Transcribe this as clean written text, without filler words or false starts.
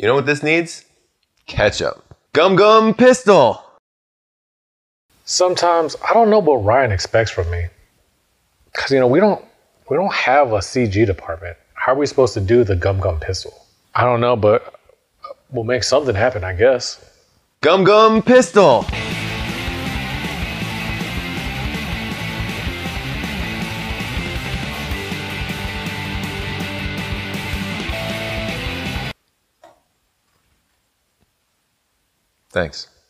You know what this needs? Ketchup. Gum Gum Pistol. Sometimes I don't know what Ryan expects from me. Cause we don't have a CG department. How are we supposed to do the Gum Gum Pistol? I don't know, but we'll make something happen, I guess. Gum Gum Pistol. Thanks.